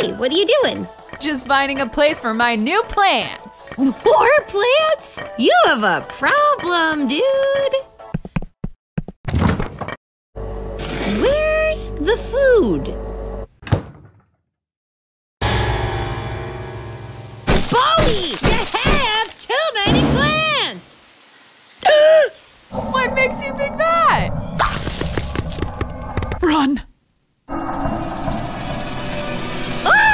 Hey, what are you doing? Just finding a place for my new plants. More plants? You have a problem, dude. Where's the food? Bowie, you have too many plants! What makes you think that? Run!